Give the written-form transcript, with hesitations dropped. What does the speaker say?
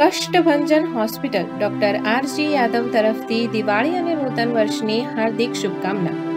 Kashtabhanjan hospital doctor RG Yadav તરફથી દિવાળી અને નૂતન વર્ષની હાર્દિક શુભકામના।